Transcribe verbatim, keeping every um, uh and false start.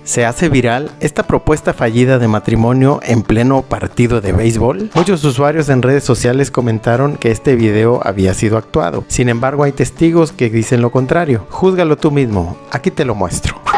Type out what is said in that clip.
¿Se hace viral esta propuesta fallida de matrimonio en pleno partido de béisbol? Muchos usuarios en redes sociales comentaron que este video había sido actuado. Sin embargo, hay testigos que dicen lo contrario. Júzgalo tú mismo, aquí te lo muestro.